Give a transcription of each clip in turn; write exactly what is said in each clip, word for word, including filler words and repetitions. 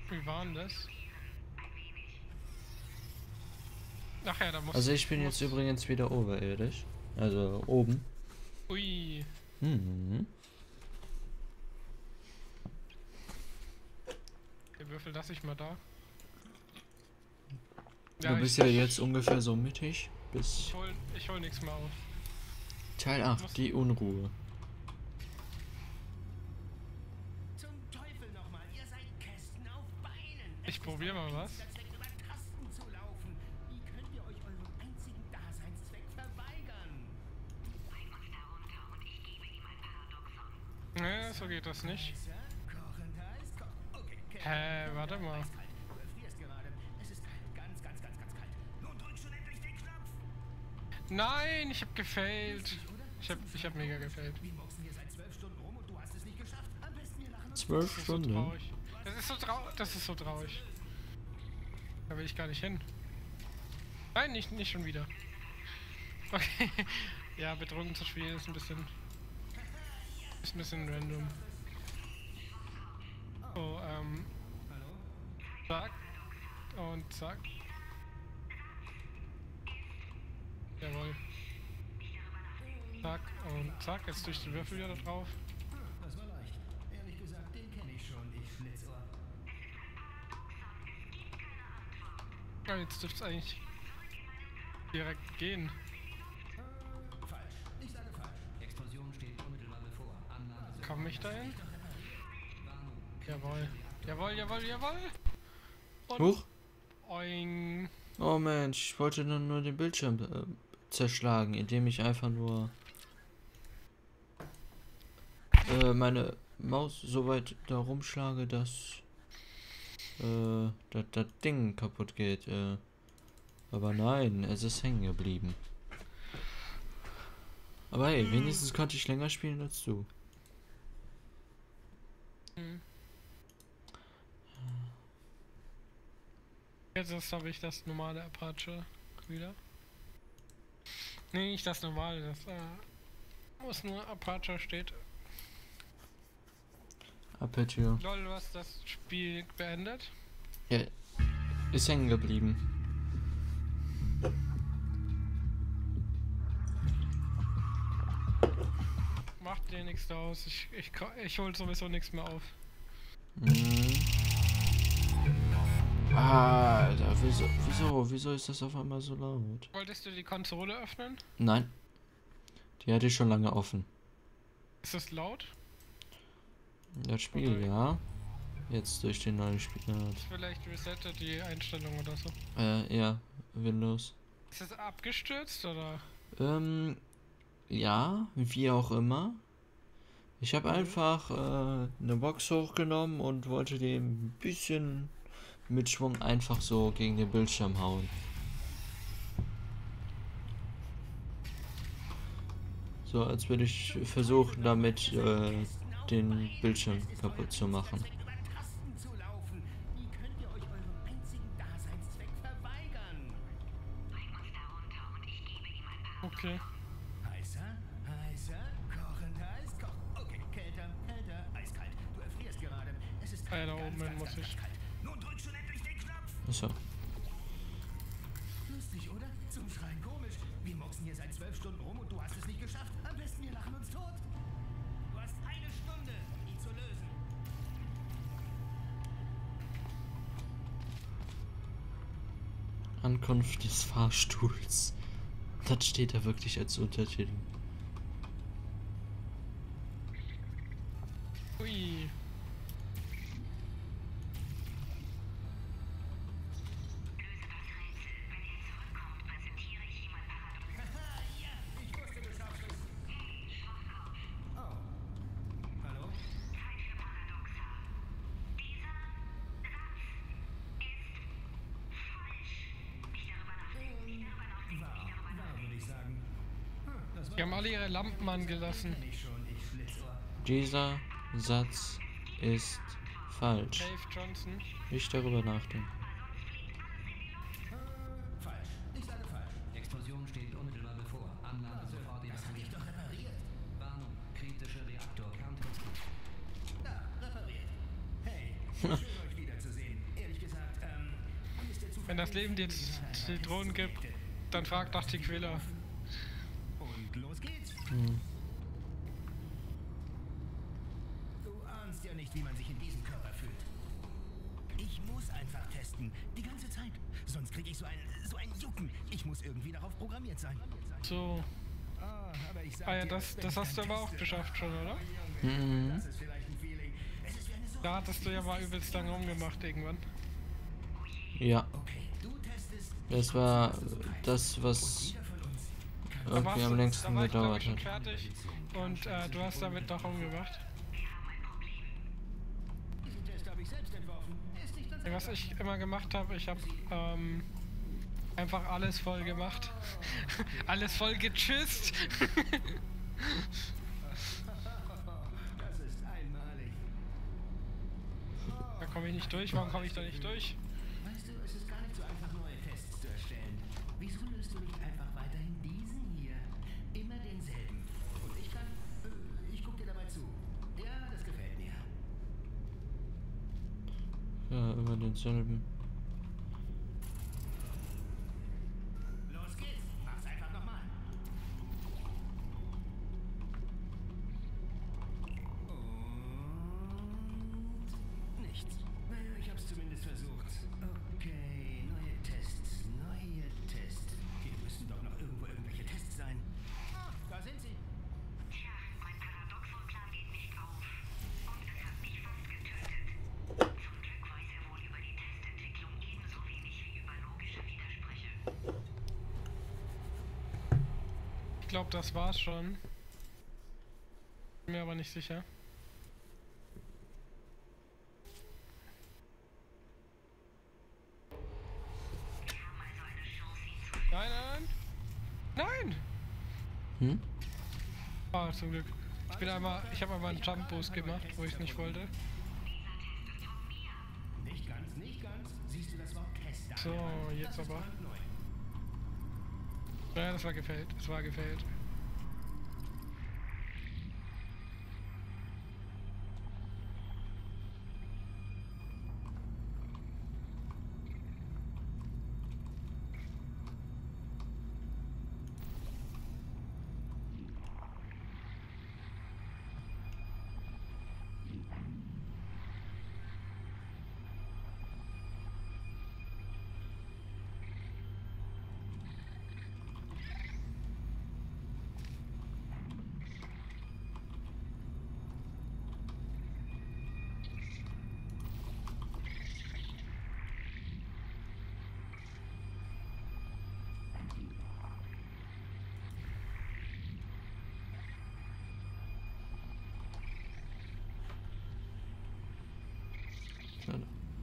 Wie war denn das? Ach ja, da muss. Also ich bin muss, jetzt übrigens wieder oberirdisch. Also oben. Ui. Mhm. Den Würfel lasse ich mal da. Du Ja, bist ich, ja jetzt ungefähr so mittig bis ich hol, ich hol nichts mehr auf. Teil Muss- acht, die Unruhe. Zum Teufel nochmal, ihr seid Kästen auf Beinen. Ich probier mal was. Zweck über Tasten zu laufen. Wie könnt ihr euch euren einzigen Daseinszweck verweigern? Ne, so geht das nicht. Heißer, kochend heiß, ko okay, kälter, Hä, warte mal. eiskalt. Du erfrierst gerade. Es ist kalt, ganz, ganz, ganz, ganz kalt. Nun drück schon endlich den Knopf. Nein, ich hab gefailt. Lustig, oder? Ich hab, ich hab mega gefailt. Wir moxen hier seit zwölf Stunden rum und du hast es nicht geschafft. Am besten wir lachen uns Zwölf Das ist so Stunden. traurig. Das ist so traurig. Das ist so traurig. Da will ich gar nicht hin. Nein, nicht, nicht schon wieder. Okay. Ja, betrunken zu spielen ist ein bisschen. Ist ein bisschen random. So, ähm. Hallo? Zack. Und zack. Jawohl. Zack und zack. Jetzt durch die Würfel wieder da drauf. Das war leicht. Ehrlich gesagt, den kenne ich schon, ich Schlitzohr. Ja, jetzt dürfte es eigentlich direkt gehen. Äh, falsch. Ich sage falsch. Explosion steht unmittelbar bevor. Anlage Komm ich dahin? Warnung. Jawohl. Jawohl, jawohl, jawohl. Und Huch. oing. Oh Mensch, ich wollte nur, nur den Bildschirm äh, zerschlagen, indem ich einfach nur äh, meine Maus so weit da rumschlage, dass äh, das, das Ding kaputt geht. Äh. Aber nein, es ist hängen geblieben. Aber hey, wenigstens konnte ich länger spielen als du. Hm. Jetzt habe ich das normale Apache wieder. Nee, nicht das normale, das äh, wo es nur Apache steht. Aperture. Lol, du hast das Spiel beendet. Ja, ist hängen geblieben. Macht dir nichts aus. Ich, ich, ka- ich hol sowieso nichts mehr auf. Mhm. Ah, Alter, wieso, wieso, wieso ist das auf einmal so laut? Wolltest du die Konsole öffnen? Nein. Die hatte ich schon lange offen. Ist das laut? Das Spiel, Okay. ja. Jetzt durch den neuen Spiel. Vielleicht resettet die Einstellung oder so. Äh, ja, Windows. Ist das abgestürzt oder? Ähm, ja, wie auch immer. Ich habe einfach äh, eine Box hochgenommen und wollte die ein bisschen mit Schwung einfach so gegen den Bildschirm hauen. So, als würde ich versuchen, damit äh, den Bildschirm kaputt zu machen. Zweck über Tasten zu laufen. Wie könnt ihr euch euren einzigen Daseinszweck verweigern? Okay. Heißer, heißer, kochend heiß, koch. Okay, kälter, kälter, eiskalt. Du erfrierst gerade. Es ist Ah ja, kalt, da ganz, oben ganz, hin muss ganz, ich. ganz kalt. Nun drück schon endlich den Knopf. Achso. Lustig, oder? Zum Schreien komisch. Wir moxen hier seit zwölf Stunden rum und du hast es nicht geschafft. Am besten wir lachen uns tot. Du hast eine Stunde, um ihn zu lösen. Ankunft des Fahrstuhls. Das steht da wirklich als Untertitel. Ui. Ich wusste, du schaffst es. Oh. Hallo? Wahr, wahr, würde ich sagen. Hm, das war Die haben alle ihre Lampen angelassen. kenn ich schon, ich Schlitzohr. Dieser Satz ist falsch. Dave Johnson. Nicht darüber nachdenken. Äh, falsch. Ich sage falsch. Explosion steht unmittelbar bevor. Anlage sofort Das habe ich evakuiert. doch repariert. Warnung. Kritische Reaktor Kerntest. Na, repariert. Hey, schön euch wiederzusehen. Wenn das Leben dir Zitronen gibt, dann frag nach Tequila. Und los geht's. Hm. Du ahnst ja nicht, wie man sich in diesem Körper fühlt. Ich muss einfach testen. Die ganze Zeit. Sonst kriege ich so ein, so ein Jucken. Ich muss irgendwie darauf programmiert sein. So. Ah, aber ich sag Ah ja, dir, das, wenn das ich hast du dann aber auch teste- geschafft schon, oder? Mhm. Das ist vielleicht ein Feeling. Es ist wie eine Sucht. Da hattest du ja mal übelst lang rumgemacht irgendwann. Ja, Okay, du testest. das war das, was Jeder von uns kann Da irgendwie warst am du- längsten da war ich, glaub gedauert ich, schon hat. fertig und äh, du hast damit noch rumgemacht. diesen Test habe ich selbst entworfen. Ist nicht ganz Ja, was ich immer gemacht habe, ich habe ähm, einfach alles voll gemacht. Alles voll getschüsst. Das ist einmalig. Da komme ich nicht durch. Warum komme ich da nicht durch? Weißt du, es ist gar nicht so einfach, neue Tests zu erstellen. Wieso löst du nicht einfach weiterhin diesen hier? Immer denselben. Und ich kann... Äh, ich guck dir dabei zu. Ja, das gefällt mir. Ja, immer denselben. Los geht's. Mach's einfach nochmal. Und... nichts. Naja, ich hab's zumindest versucht. Okay, neue Tests. Neue Tests. Hier müssen doch noch irgendwo irgendwelche Tests sein. Ah, da sind sie. Tja, mein Paradoxon-Plan geht nicht auf. Und es hat mich fast getötet. Zum Glück weiß er wohl über die Testentwicklung ebenso wenig wie über logische Widersprüche. Ich glaube, das war's schon. Bin mir aber nicht sicher. Wir haben also eine Chance, ihn zu Nein, nein, nein! Hm? Ah, zum Glück. Ich bin einmal, ich habe einmal einen Jump-Boost gemacht, wo ich nicht wollte. Nicht ganz, nicht ganz. Siehst du das Wort Test da? So, jetzt Das ist aber. brandneu. Ja, das war gefällt. Das war gefällt. Schade.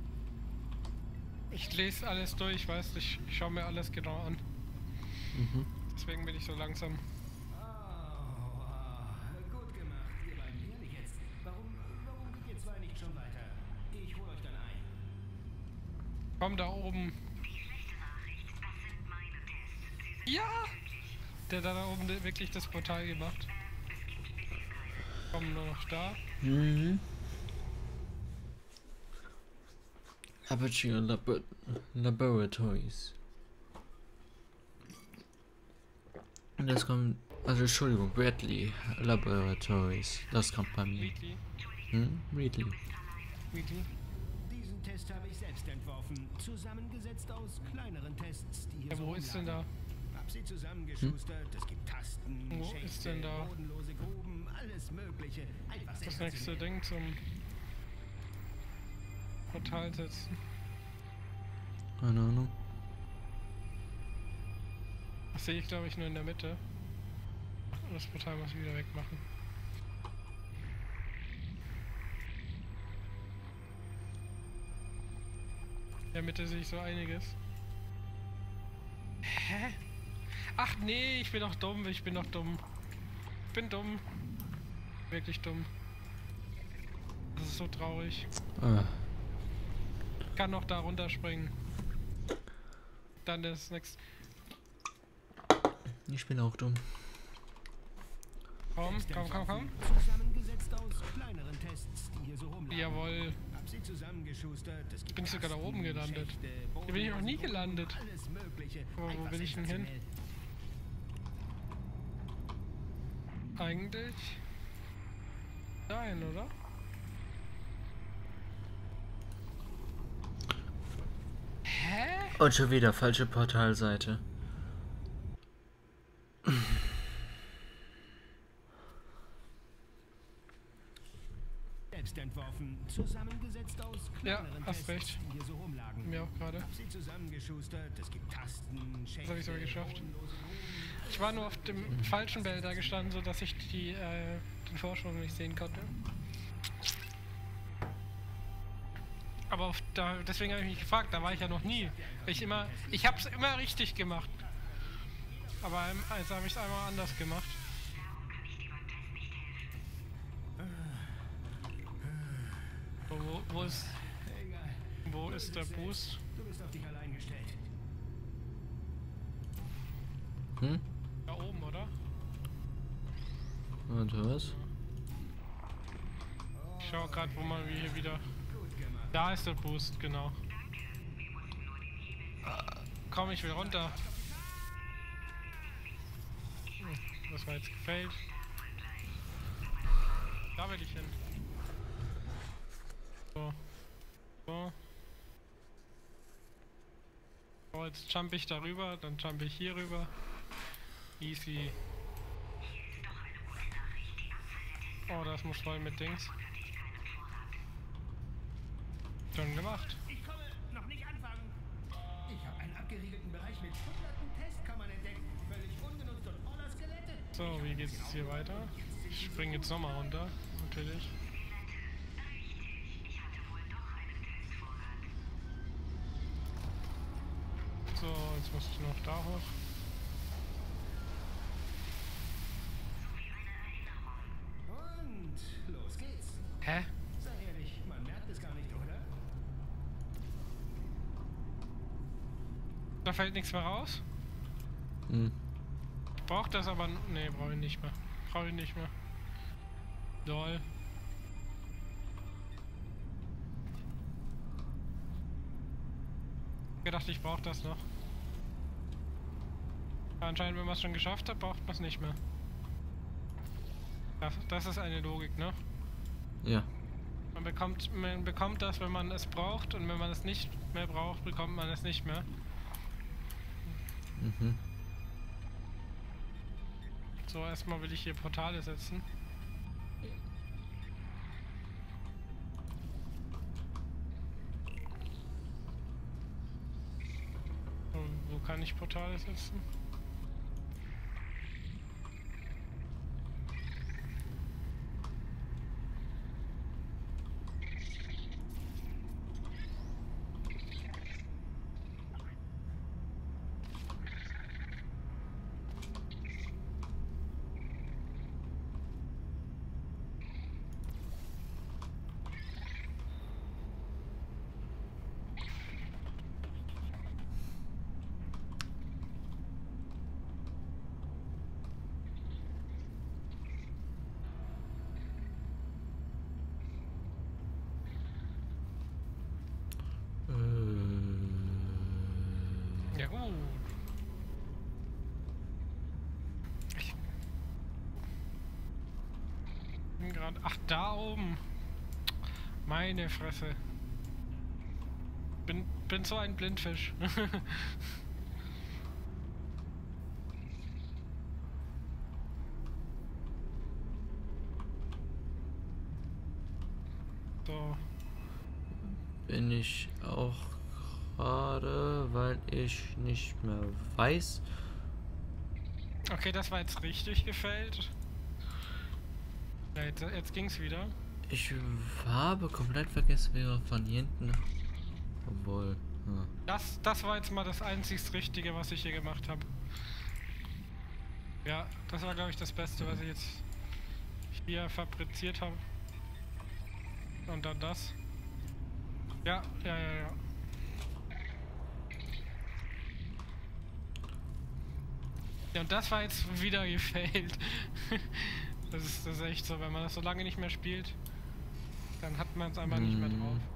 Ich lese alles durch, weißt du, ich, ich schaue mir alles genau an. Mhm. Deswegen bin ich so langsam. Oh, oh, gut gemacht, ihr beiden. Ehrlich jetzt. Warum, warum geht ihr zwei nicht schon weiter? Ich hol euch dann ein. Komm da oben. Die schlechte Nachricht, das sind meine Tests. Sie sind Ja! tödlich. Der da, da oben wirklich das Portal gemacht. Es gibt bisher keine. Komm nur noch da. Mhm. Aperture Labo Laboratories. Das kommt, also Entschuldigung, Bradley Laboratories. Das kommt bei mir. Weekly. Hm? Ridley. Weekly. Diesen Test habe ich selbst entworfen. Zusammengesetzt aus kleineren Tests, die hier Ja, so wo ist denn da? rumlagen. Hab sie zusammengeschustert. Es gibt Tasten, Wo Schächte, ist denn da? bodenlose Gruben, alles Mögliche. Einfach Das nächste sensationell. Ding zum Portal setzen. Keine Ahnung. Das sehe ich, glaube ich, nur in der Mitte. Das Portal muss ich wieder wegmachen. In der Mitte sehe ich so einiges. Hä? Ach nee, ich bin doch dumm, ich bin doch dumm. Ich bin dumm. Wirklich dumm. Das ist so traurig. Ah, Ich kann noch da runterspringen. Dann das nächste. ich bin auch dumm. Komm, komm, komm, komm. Zusammengesetzt aus kleineren Tests, die hier so rumlagen. Jawohl. Hab sie sie zusammengeschustert. Es gibt Bin ich sogar da oben Tasten, gelandet. Schächte, Hier bin ich noch nie gelandet. Alles Mögliche. Aber wo Einfach will ich denn hin? sensationell. Eigentlich dahin, oder? Hä? Und schon wieder falsche Portalseite. Selbst entworfen, zusammengesetzt aus Ja, kleineren hast Tests, recht. die hier so rumlagen. Mir auch gerade. Hab sie zusammengeschustert. Es gibt Tasten, Schächte, Das habe ich sogar geschafft. bodenlose Gruben. Ich war nur auf dem falschen Bell gestanden, sodass ich die, äh, den Vorsprung nicht sehen konnte. Aber auf da, deswegen habe ich mich gefragt, da war ich ja noch nie. Ich immer, ich habe es immer richtig gemacht. Aber ähm, also habe ich es einmal anders gemacht. Wo, wo, wo ist, Egal, wo ist der Boost? du bist auf dich allein gestellt. Hm? Da oben, oder? Und was? Ich schau gerade, wo man hier wieder. Gut gemacht. Da ist der Boost, genau. Komm, ich will runter. Hm, das war jetzt gefällt. Da will ich hin. So. So. So, jetzt jump ich darüber, dann jump ich hier rüber. Easy. Oh, das muss voll mit Dings. Schon gemacht. Ich komme noch nicht anfangen. Ich habe einen abgeriegelten Bereich mit hunderten Testkammern entdeckt. Völlig ungenutzt und voller Skelette. So, wie geht's jetzt hier weiter? Ich springe jetzt nochmal runter, natürlich. So, jetzt muss ich noch da hoch. Und los geht's. Hä? Sei ehrlich, man merkt es gar nicht, oder? Da fällt nichts mehr raus? Hm. Ich brauch das aber... Ne, brauche ich nicht mehr. Brauche ich nicht mehr. Doll. Ich gedacht, ich brauche das noch. Aber anscheinend, wenn man es schon geschafft hat, braucht man es nicht mehr. Das, das ist eine Logik, ne? Ja. Man bekommt, man bekommt das, wenn man es braucht, und wenn man es nicht mehr braucht, bekommt man es nicht mehr. Mhm. So, erstmal will ich hier Portale setzen. So, wo kann ich Portale setzen? Ja gut. Ich bin gerade... Ach, da oben. Meine Fresse. Bin, bin so ein Blindfisch. So. Bin ich auch gerade, weil ich nicht mehr weiß. Okay, das war jetzt richtig gefällt. Ja, jetzt, jetzt ging's wieder. Ich habe komplett vergessen, wie wir von hier hinten. Obwohl. Ja. Das, das war jetzt mal das einzigst Richtige, was ich hier gemacht habe. Ja, das war, glaube ich, das Beste, was ich jetzt hier fabriziert habe. Und dann das. Ja, ja, ja, ja. Ja, und das war jetzt wieder gefailt. das, ist, das ist echt so, wenn man das so lange nicht mehr spielt, dann hat man es einfach nicht mehr drauf.